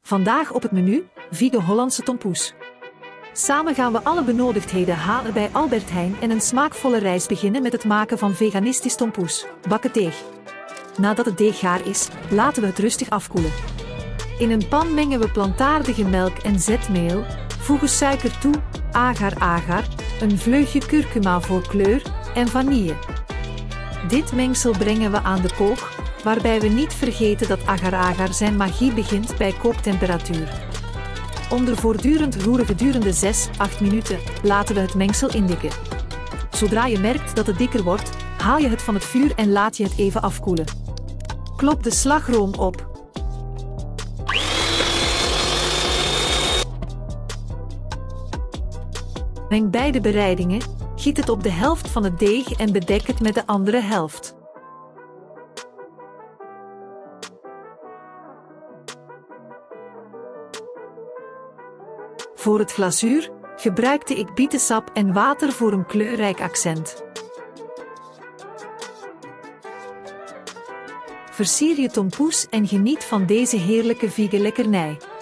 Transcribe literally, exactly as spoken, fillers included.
Vandaag op het menu, vegan Hollandse tompoes. Samen gaan we alle benodigdheden halen bij Albert Heijn en een smaakvolle reis beginnen met het maken van veganistisch tompoes, bakken deeg. Nadat het deeg gaar is, laten we het rustig afkoelen. In een pan mengen we plantaardige melk en zetmeel, voegen suiker toe, agar-agar, een vleugje kurkuma voor kleur en vanille. Dit mengsel brengen we aan de kook, waarbij we niet vergeten dat agar-agar zijn magie begint bij kooktemperatuur. Onder voortdurend roeren gedurende zes tot acht minuten laten we het mengsel indikken. Zodra je merkt dat het dikker wordt, haal je het van het vuur en laat je het even afkoelen. Klop de slagroom op. Meng beide bereidingen, giet het op de helft van het deeg en bedek het met de andere helft. Voor het glazuur gebruikte ik bietensap en water voor een kleurrijk accent. Versier je tompoes en geniet van deze heerlijke vegan lekkernij.